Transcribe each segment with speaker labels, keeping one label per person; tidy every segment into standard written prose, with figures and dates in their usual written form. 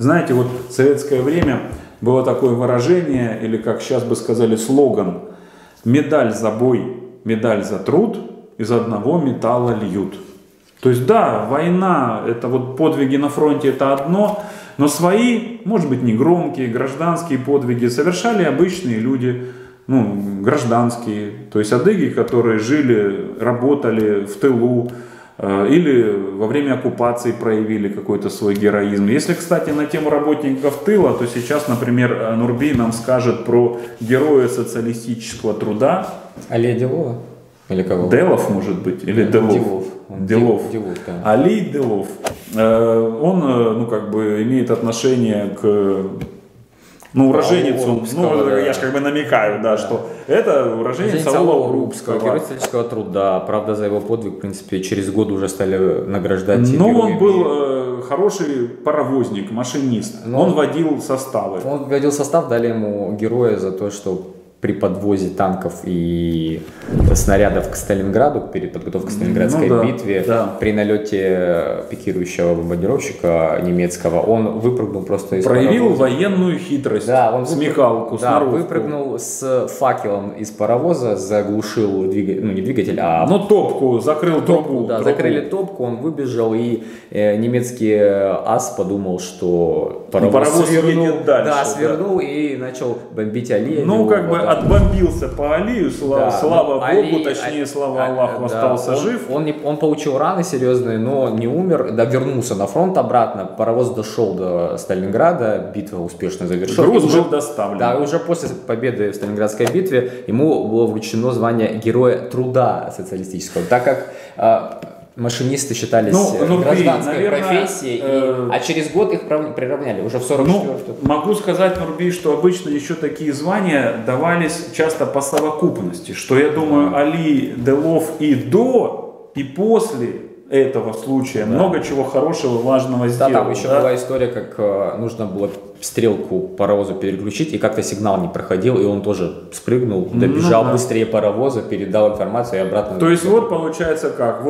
Speaker 1: Знаете, вот в советское время было такое выражение, или как сейчас бы сказали, слоган: медаль за бой, медаль за труд, из одного металла льют. То есть да, война, это вот подвиги на фронте, это одно, но свои, может быть, не громкие, гражданские подвиги совершали обычные люди, ну, гражданские, то есть адыги, которые жили, работали в тылу, или во время оккупации проявили какой-то свой героизм. Если, кстати, на тему работников тыла, то сейчас, например, Нурби нам скажет про героя социалистического труда.
Speaker 2: Алия Делова? Или кого?
Speaker 1: Делов, может быть, или Делов. Делов.
Speaker 2: Да.
Speaker 1: Али Делов. Он, ну, как бы, имеет отношение к... Ну, уроженец, я же как бы намекаю, да, что это уроженец аула Урупского.
Speaker 2: Герой социалистического труда. Правда, за его подвиг, в принципе, через год уже стали награждать.
Speaker 1: Но он был хороший паровозник, машинист. Он водил составы.
Speaker 2: Он водил состав, дали ему героя за то, что при подвозе танков и снарядов к Сталинграду, перед подготовкой к Сталинградской битве, при налете пикирующего бомбардировщика немецкого, он выпрыгнул просто из
Speaker 1: Проявил
Speaker 2: паровоза.
Speaker 1: Военную хитрость,
Speaker 2: он
Speaker 1: смекалку, сноровку.
Speaker 2: Выпрыгнул с факелом из паровоза, заглушил двигатель, ну не двигатель, а...
Speaker 1: Ну топку, закрыл трубу.
Speaker 2: Да, закрыли топку, он выбежал, и немецкий ас подумал, что паровоз свернул,
Speaker 1: едет дальше.
Speaker 2: Свернул и начал бомбить Алию.
Speaker 1: Ну, как бы отбомбился по Алию, слава Богу, точнее, слава Аллаху, остался жив.
Speaker 2: Он получил раны серьезные, но не умер, вернулся на фронт обратно, паровоз дошел до Сталинграда, битва успешно завершилась.
Speaker 1: Груз был доставлен.
Speaker 2: Да, уже после победы в Сталинградской битве ему было вручено звание Героя труда социалистического, так как машинисты считались гражданской профессией, а через год их приравняли, уже в 44-м.
Speaker 1: Могу сказать, Нурби, что обычно еще такие звания давались часто по совокупности, что, я думаю, Али Делов и до, и после этого случая много чего хорошего, важного сделал.
Speaker 2: Да, там еще была история, как нужно было стрелку паровоза переключить, и как-то сигнал не проходил, и он тоже спрыгнул, добежал быстрее паровоза, передал информацию и обратно.
Speaker 1: То есть вот получается как,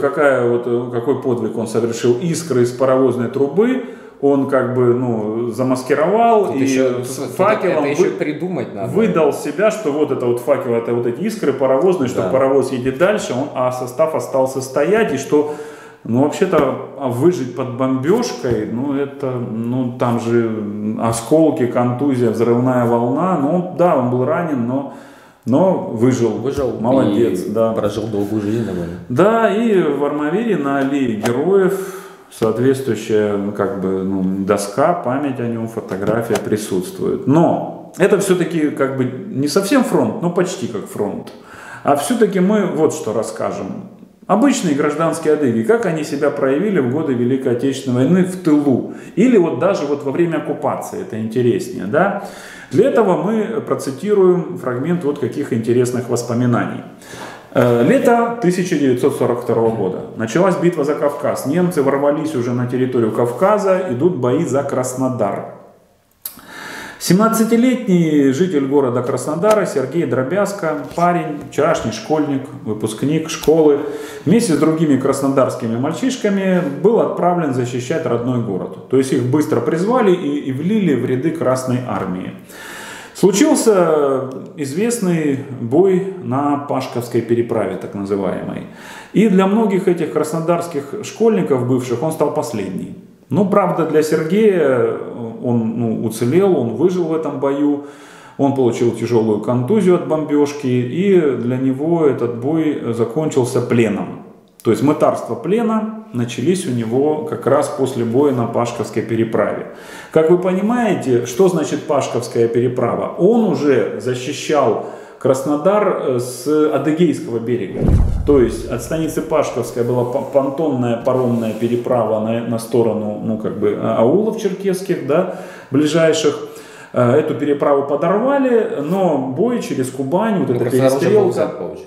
Speaker 1: какой подвиг он совершил: искры из паровозной трубы он как бы замаскировал и факелом выдал себя, что вот это вот факел, это вот эти искры паровозные, что паровоз едет дальше, а состав остался стоять, и что вообще-то выжить под бомбежкой, там же осколки, контузия, взрывная волна, он был ранен, но выжил, молодец,
Speaker 2: и прожил долгую жизнь довольно.
Speaker 1: Да, и в Армавире на аллее героев соответствующая доска, память о нем, фотография присутствует. Но это все-таки не совсем фронт, но почти как фронт. А все-таки мы вот что расскажем. Обычные гражданские адыги, как они себя проявили в годы Великой Отечественной войны в тылу. Или даже во время оккупации, это интереснее. Да? Для этого мы процитируем фрагмент вот каких интересных воспоминаний. Лето 1942 года. Началась битва за Кавказ. Немцы ворвались уже на территорию Кавказа, идут бои за Краснодар. 17-летний житель города Краснодара Сергей Дробязко, парень, вчерашний школьник, выпускник школы, вместе с другими краснодарскими мальчишками был отправлен защищать родной город. То есть их быстро призвали и влили в ряды Красной Армии. Случился известный бой на Пашковской переправе, так называемой. И для многих этих краснодарских школьников бывших он стал последний. Правда, для Сергея он уцелел, он выжил в этом бою, он получил тяжелую контузию от бомбежки, и для него этот бой закончился пленом. То есть мытарства плена начались у него как раз после боя на Пашковской переправе. Как вы понимаете, что значит Пашковская переправа? Он уже защищал Краснодар с Адыгейского берега. То есть от станицы Пашковская была понтонная паромная переправа на сторону аулов черкесских, ближайших. Эту переправу подорвали, но бой через Кубань, вот эта перестрелка.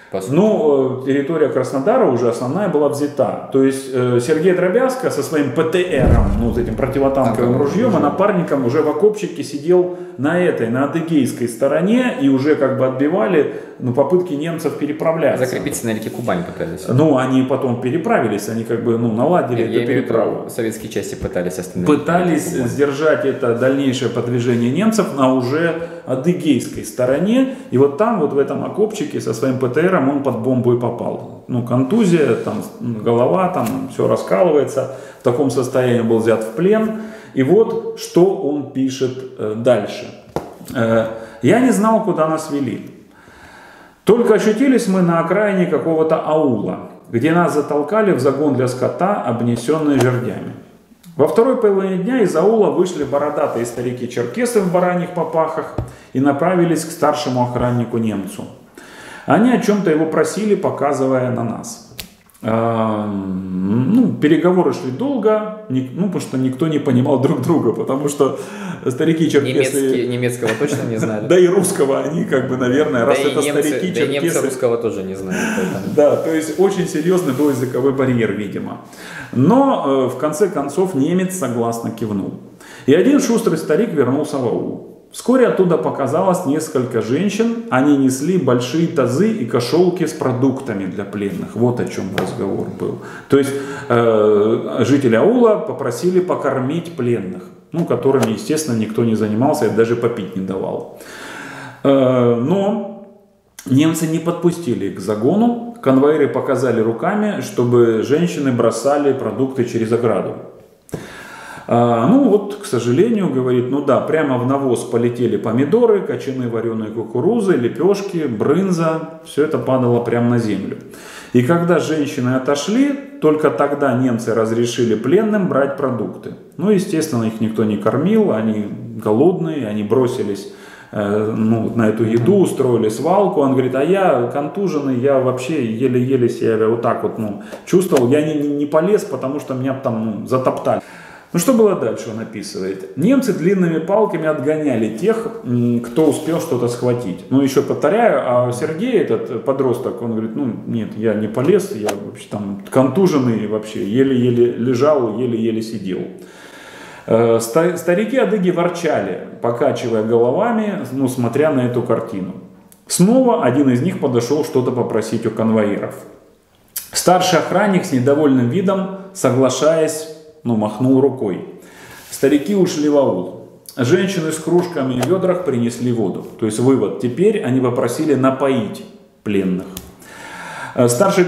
Speaker 1: Ну, территория Краснодара уже основная была взята. То есть Сергей Дробязко со своим ПТРом, ну, вот этим противотанковым ружьем, а напарником уже в окопчике сидел на адыгейской стороне и уже как бы отбивали попытки немцев переправляться.
Speaker 2: Закрепиться на реке Кубань пытались.
Speaker 1: Ну, они потом переправились, они как бы наладили эту переправу.
Speaker 2: Советские части пытались остановить.
Speaker 1: Пытались сдержать это дальнейшее продвижение немцев на уже адыгейской стороне. И вот там, вот в этом окопчике со своим ПТРом он под бомбу и попал. Ну, контузия, там голова, там все раскалывается. В таком состоянии был взят в плен. И вот что он пишет дальше. «Я не знал, куда нас вели. Только очутились мы на окраине какого-то аула, где нас затолкали в загон для скота, обнесенный жердями. Во второй половине дня из аула вышли бородатые старики-черкесы в бараньих попахах и направились к старшему охраннику немцу. Они о чем-то его просили, показывая на нас. Переговоры шли долго, потому что никто не понимал друг друга, потому что старики-черкесы...
Speaker 2: Немецкого точно не знали.
Speaker 1: Да и русского они, как бы, наверное, раз это старики-черкесы...
Speaker 2: Да и немцы русского тоже не знали.
Speaker 1: Да, то есть очень серьезный был языковой барьер, видимо. Но в конце концов немец согласно кивнул. И один шустрый старик вернулся в аул. Вскоре оттуда показалось несколько женщин, они несли большие тазы и кошелки с продуктами для пленных. Вот о чем разговор был. То есть жители аула попросили покормить пленных, которыми, естественно, никто не занимался и даже попить не давал. Но немцы не подпустили их к загону, конвоиры показали руками, чтобы женщины бросали продукты через ограду. К сожалению, говорит, прямо в навоз полетели помидоры, кочаны вареной кукурузы, лепешки, брынза, все это падало прямо на землю. И когда женщины отошли, только тогда немцы разрешили пленным брать продукты. Естественно, их никто не кормил, они голодные, они бросились на эту еду, устроили свалку. Он говорит, а я контуженный, я вообще еле-еле себя вот так вот чувствовал, я не полез, потому что меня там затоптали. Что было дальше, он описывает. Немцы длинными палками отгоняли тех, кто успел что-то схватить. Еще повторяю, а Сергей, этот подросток, он говорит, нет, я не полез, я вообще там контуженный вообще, еле-еле лежал, еле-еле сидел. Старики-адыги ворчали, покачивая головами, смотря на эту картину. Снова один из них подошел что-то попросить у конвоиров. Старший охранник с недовольным видом, соглашаясь, махнул рукой. Старики ушли в аул. Женщины с кружками и в ведрах принесли воду. То есть вывод. Теперь они попросили напоить пленных. Старший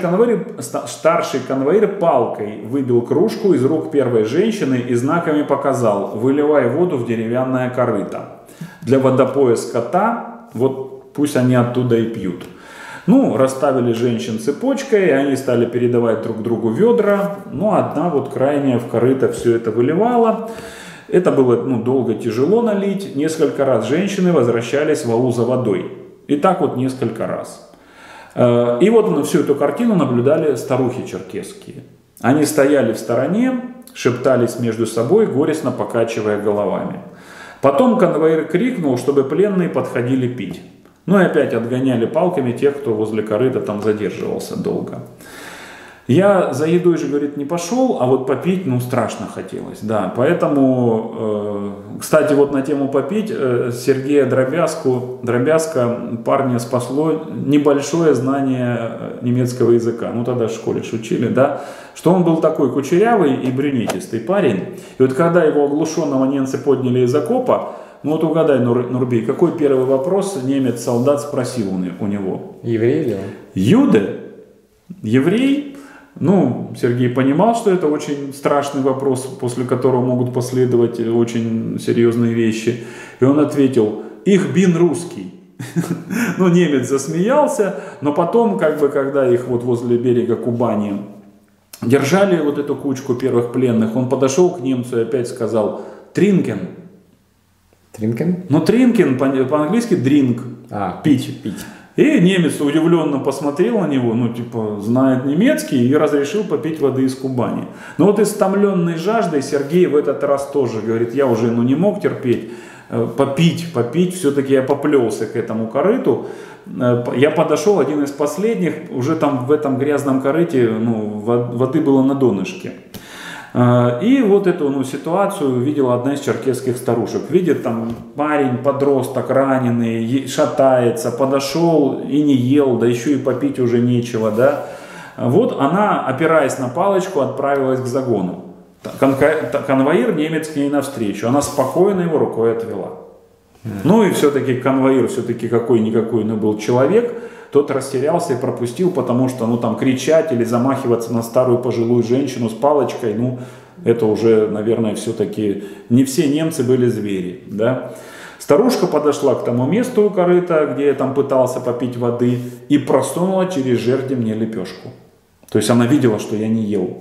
Speaker 1: конвоир палкой выбил кружку из рук первой женщины и знаками показал: выливай воду в деревянное корыто. Для водопоя скота, вот пусть они оттуда и пьют. Расставили женщин цепочкой, и они стали передавать друг другу ведра. Одна вот крайняя в корыто все это выливала. Это было долго, тяжело налить. Несколько раз женщины возвращались в аул за водой. И так вот несколько раз. И вот на всю эту картину наблюдали старухи черкесские. Они стояли в стороне, шептались между собой, горестно покачивая головами. Потом конвоир крикнул, чтобы пленные подходили пить. И опять отгоняли палками тех, кто возле корыта там задерживался долго. Я за едой же, говорит, не пошел, а вот попить, страшно хотелось. Да, поэтому, кстати, вот на тему попить, Сергея Дробязко парня спасло небольшое знание немецкого языка. Тогда в школе шучили, да, что он был такой кучерявый и брюнетистый парень. И вот когда его оглушенного немцы подняли из окопа, угадай, Нурбей, какой первый вопрос немец-солдат спросил у него?
Speaker 2: Еврей ли он?
Speaker 1: Юде? Еврей? Сергей понимал, что это очень страшный вопрос, после которого могут последовать очень серьезные вещи. И он ответил: «Ich bin русский». Немец засмеялся, но потом, когда их вот возле берега Кубани держали вот эту кучку первых пленных, он подошел к немцу и опять сказал: «Тринкен».
Speaker 2: Тринкен?
Speaker 1: Тринкен по-английски drink, пить. И немец удивленно посмотрел на него, знает немецкий, и разрешил попить воды из Кубани. Истомленный жаждой Сергей в этот раз тоже говорит: я уже не мог терпеть. попить, все-таки я поплелся к этому корыту. Я подошел, один из последних, уже там в этом грязном корыте, ну, воды было на донышке. И вот эту ситуацию видела одна из черкесских старушек. Видит, там парень, подросток, раненый, шатается, подошел и не ел, да еще и попить уже нечего, да. Вот она, опираясь на палочку, отправилась к загону. Конвоир немец к ней навстречу, она спокойно его рукой отвела. Ну и все-таки конвоир, все-таки какой-никакой, но был человек, тот растерялся и пропустил, потому что, ну, там, кричать или замахиваться на старую пожилую женщину с палочкой, ну, это уже, наверное, все-таки не все немцы были звери, да. Старушка подошла к тому месту у корыта, где я там пытался попить воды, и просунула через жерди мне лепешку. То есть она видела, что я не ел.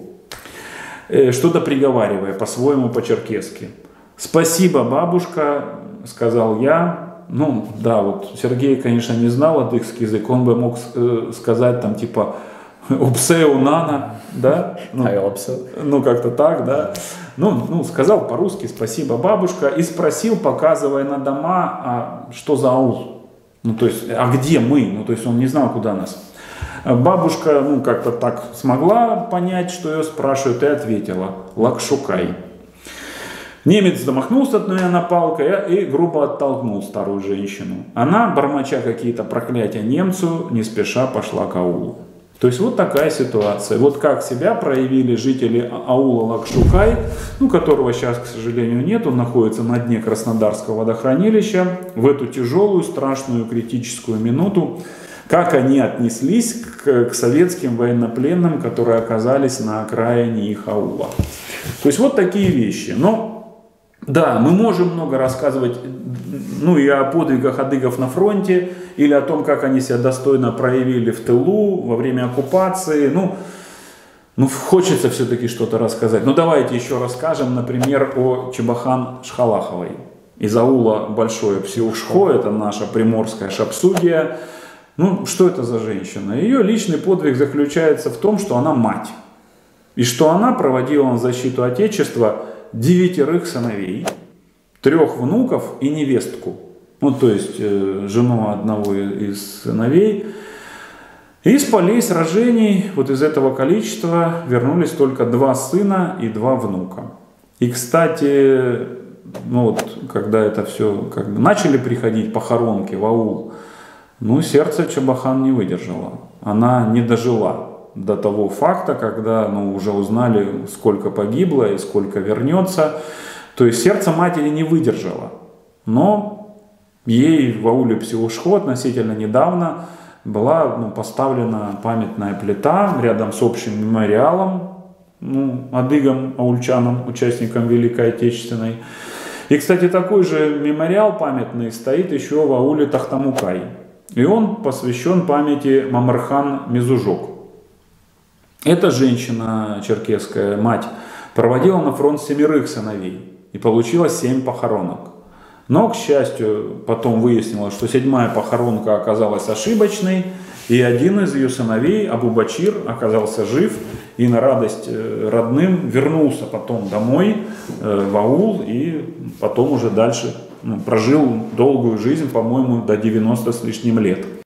Speaker 1: Что-то приговаривая, по-своему, по-черкесски. «Спасибо, бабушка», сказал я. Ну, да, вот Сергей, конечно, не знал адыгский язык, он бы мог сказать там типа «Упсеу нана», да? Ну, как-то так, да. Ну, сказал по-русски «Спасибо, бабушка», и спросил, показывая на дома, а что за аул? Ну, то есть, а где мы? Ну, то есть, он не знал, куда нас. Бабушка, ну, как-то так смогла понять, что ее спрашивают, и ответила «Лакшукай». Немец замахнулся от меня на палкой и грубо оттолкнул старую женщину. Она, бормоча какие-то проклятия немцу, не спеша пошла к аулу. То есть вот такая ситуация. Вот как себя проявили жители аула Лакшукай, ну, которого сейчас, к сожалению, нет, он находится на дне Краснодарского водохранилища, в эту тяжелую, страшную, критическую минуту, как они отнеслись к советским военнопленным, которые оказались на окраине их аула. То есть вот такие вещи. Но да, мы можем много рассказывать, ну, и о подвигах адыгов на фронте, или о том, как они себя достойно проявили в тылу, во время оккупации. Ну хочется все-таки что-то рассказать. Но давайте еще расскажем, например, о Чебахан Шхалаховой. Из аула Большое Псиушхо, это наша приморская шапсугия. Ну, что это за женщина? Ее личный подвиг заключается в том, что она мать. И что она проводила на защиту Отечества 9 сыновей, 3 внуков и невестку. Ну, то есть, жену одного из сыновей. Из полей сражений, вот из этого количества, вернулись только 2 сына и 2 внука. И, кстати, ну вот, когда это все как бы начали приходить похоронки в аул, ну, сердце Чебахан не выдержало. Она не дожила до того факта, когда, ну, уже узнали, сколько погибло и сколько вернется. То есть сердце матери не выдержало. Но ей в ауле Псиушхо относительно недавно была, поставлена памятная плита рядом с общим мемориалом, адыгам, аульчанам, участникам Великой Отечественной. И, кстати, такой же мемориал памятный стоит еще в ауле Тахтамукай. И он посвящен памяти Мамырхан Мезужок. Эта женщина, черкесская мать, проводила на фронт 7 сыновей и получила 7 похоронок. Но, к счастью, потом выяснилось, что 7-я похоронка оказалась ошибочной, и один из ее сыновей, Абу-Бачир, оказался жив и на радость родным вернулся потом домой, в аул, и потом уже дальше прожил долгую жизнь, по-моему, до 90 с лишним лет.